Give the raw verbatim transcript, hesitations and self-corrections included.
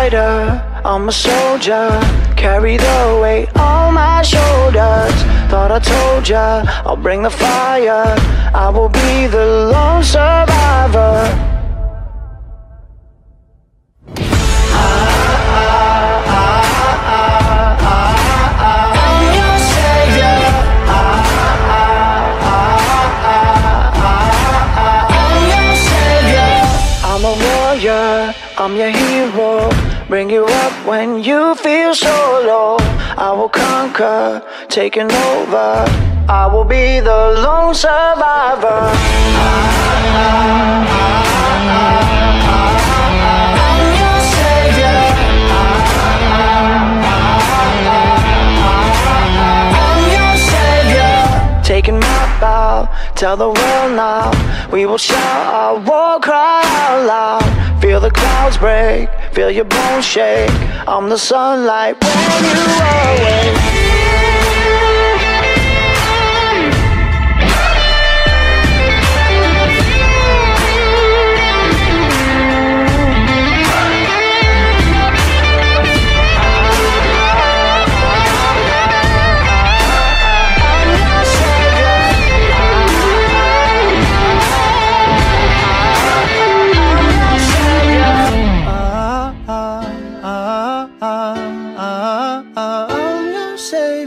fighter, I'm a soldier, carry the weight on my shoulders. Thought I told ya, I'll bring the fire, I will be the lone survivor. I'm your hero, bring you up when you feel so low. I will conquer, taking over, I will be the lone survivor. I'm your savior. I'm your savior. Taking my bow, tell the world now, we will shout our war cry out loud. Feel the clouds break, feel your bones shake. I'm the sunlight when you are awake. Say